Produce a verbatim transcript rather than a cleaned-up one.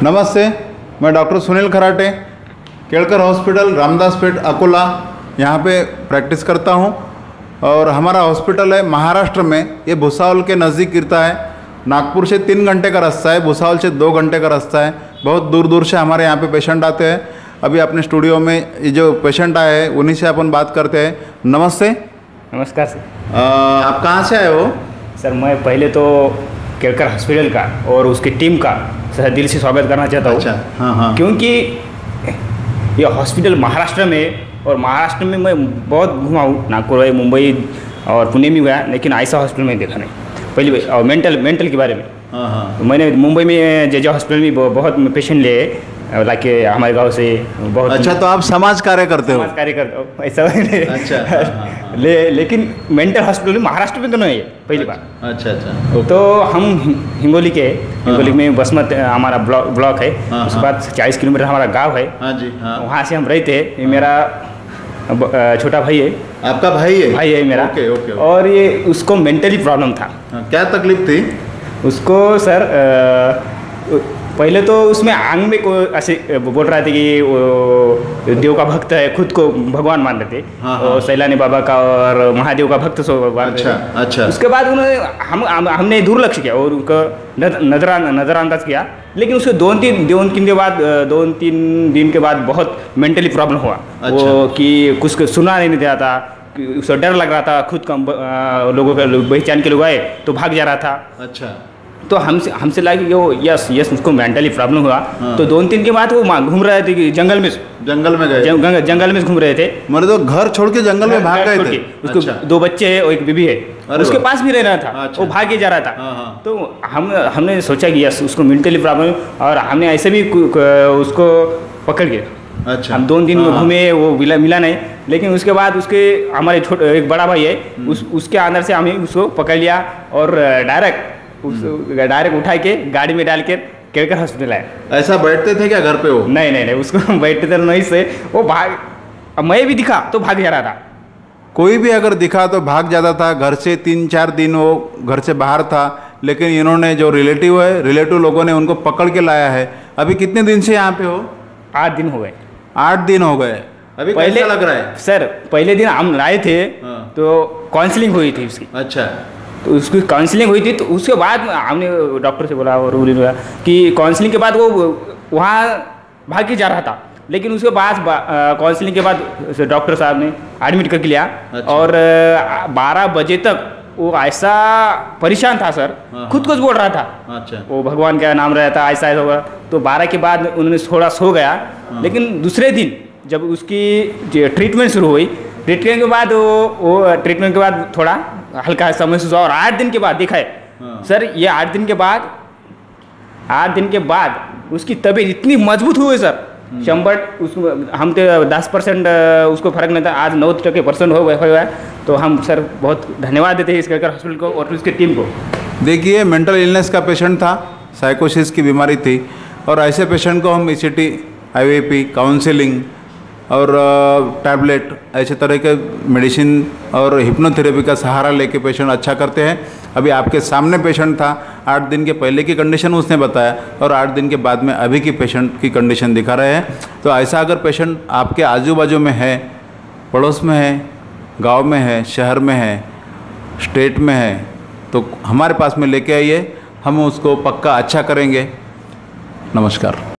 नमस्ते, मैं doctor Sunil Kharate, Kelkar hospital Ramdaspeth Akola यहाँ पे प्रैक्टिस करता हूँ। और हमारा हॉस्पिटल है महाराष्ट्र में, ये भुसावल के नज़दीक गिरता है। नागपुर से तीन घंटे का रास्ता है, भुसावल से दो घंटे का रास्ता है। बहुत दूर दूर से हमारे यहाँ पे पेशेंट आते हैं। अभी अपने स्टूडियो में ये जो पेशेंट आए हैं उन्हीं से अपन बात करते हैं। नमस्ते। नमस्कार सर। आप कहाँ से आए हो? सर मैं पहले तो केलकर हॉस्पिटल का और उसकी टीम का सर दिल से स्वागत करना चाहता हूँ। अच्छा, हाँ हाँ। क्योंकि ये हॉस्पिटल महाराष्ट्र में, और महाराष्ट्र में मैं बहुत घुमा हूँ, नागपुर है, मुंबई और पुणे में गया, लेकिन ऐसा हॉस्पिटल में देखा नहीं पहली। और मेंटल मेंटल के बारे में हाँ हाँ। तो मैंने मुंबई में जे जे हॉस्पिटल में बहुत पेशेंट लिए, लाइक हमारे गांव से बहुत। अच्छा, तो आप समाज कार्य करते हो? समाज कार्य करता हूँ ऐसा। अच्छा, हाँ, हाँ। ले, लेकिन मेंटल हॉस्पिटल महाराष्ट्र में तो नहीं है पहली बार। अच्छा अच्छा। तो हम हिंगोली के, हिंगोली में बसमत हमारा ब्लॉक ब्लॉक है। हाँ, उसके हाँ। बाद चालीस किलोमीटर हमारा गांव है। हाँ जी, हाँ। वहाँ से हम रहते हैं। ये मेरा छोटा भाई है। आपका भाई है? भाई है मेरा। Okay okay. और ये उसको मेंटली प्रॉब्लम था। हाँ, क्या तकलीफ थी उसको सर? अ, पहले तो उसमें आंग में को ऐसे बोल रहा था कि वो देव का भक्त है, खुद को भगवान मान रहे थे। हाँ, हाँ। और सैलानी बाबा का और महादेव का भक्त सो मान रहे थे। अच्छा अच्छा। उसके बाद उन्होंने हम हम- हमने दुर्लक्ष्य किया और उनका नजर नज़रअंदाज किया। लेकिन उसके दो तीन दो तीन के बाद दो तीन दिन के बाद बहुत मेंटली प्रॉब्लम हुआ। अच्छा। वो कि कुछ को सुना नहीं देता था, कि उसको डर लग रहा था, खुद कम लोगों का पहचान के लोग आए तो भाग जा रहा था। अच्छा। तो हमसे हमसे लगा कि वो यस यस उसको मेंटली प्रॉब्लम हुआ। हाँ। तो दो तीन के बाद वो मां- घूम रहे थे कि जंगल में, जंगल में गए? जंग, जंगल में घूम रहे थे। मेरे तो घर छोड़ के जंगल में भाग गए छोड़ थे? के। उसको अच्छा। दो बच्चे हैं और एक बीबी है, अरे उसके वाह। पास भी रहना था। अच्छा। वो भाग के जा रहा था। हाँ, हाँ। तो हम हमने सोचा कि यस उसको मेंटली प्रॉब्लम, और हमने ऐसे भी कु- कु- उसको पकड़ के अच्छा। हम दो दिन में हाँ। घूमे, वो मिला मिला नहीं। लेकिन उसके बाद उसके हमारे छोटे एक बड़ा भाई है, उस उसके अंदर से हमें उसको पकड़ लिया और डायरेक्ट उस डायरेक्ट उठा के गाड़ी में डाल के केलकर हॉस्पिटल आए। ऐसा बैठते थे क्या घर पे वो? नहीं नहीं नहीं, उसको बैठते थे नहीं से वो भाग। अब मैं भी दिखा तो भाग जा रहा था। कोई भी अगर दिखा तो भाग जाता था। घर से तीन चार दिन वो घर से बाहर था, लेकिन इन्होंने जो रिलेटिव है, रिलेटिव लोगों ने उनको पकड़ के लाया है। अभी कितने दिन से यहाँ पे हो? आठ दिन हो गए। आठ दिन हो गए। अभी कैसा लग रहा है? सर पहले दिन हम लाए थे हाँ। तो काउंसलिंग हुई थी उसकी। अच्छा। तो उसकी काउंसलिंग हुई थी, तो उसके बाद हमने डॉक्टर से बोला और उन्होंने बोला कि काउंसलिंग के बाद वो वहाँ भाग के जा रहा था। लेकिन उसके बाद काउंसलिंग के बाद डॉक्टर साहब ने एडमिट करके लिया। अच्छा। और बारह बजे तक वो ऐसा परेशान था सर, हाँ, खुद कुछ बोल रहा था। अच्छा। वो भगवान का नाम रहा था, ऐसा ऐसा होगा। तो बारह के बाद उन्होंने थोड़ा सो गया। लेकिन दूसरे दिन जब उसकी ट्रीटमेंट शुरू हुई, ट्रीटमेंट के बाद वो वो ट्रीटमेंट के बाद थोड़ा हल्का सा महसूस हुआ। और आठ दिन के बाद देखा है हाँ। सर, ये आठ दिन के बाद आठ दिन के बाद उसकी तबीयत इतनी मजबूत हुई सर, शंबर उसको हम तो दस परसेंट उसको फर्क नहीं था, आज नौ टके परसेंट हो गया है। तो हम सर बहुत धन्यवाद देते हैं इस केलकर हॉस्पिटल को और उसकी टीम को। देखिए, मेंटल इलनेस का पेशेंट था, साइकोसिस की बीमारी थी, और ऐसे पेशेंट को हम E C T, I V P, counselling और टैबलेट, ऐसे तरह के मेडिसिन और हिप्नोथेरेपी का सहारा लेके पेशेंट अच्छा करते हैं। अभी आपके सामने पेशेंट था, आठ दिन के पहले की कंडीशन उसने बताया, और आठ दिन के बाद में अभी की पेशेंट की कंडीशन दिखा रहे हैं। तो ऐसा अगर पेशेंट आपके आजू बाजू में है, पड़ोस में है, गांव में है, शहर में है, स्टेट में है, तो हमारे पास में लेके आइए, हम उसको पक्का अच्छा करेंगे। नमस्कार।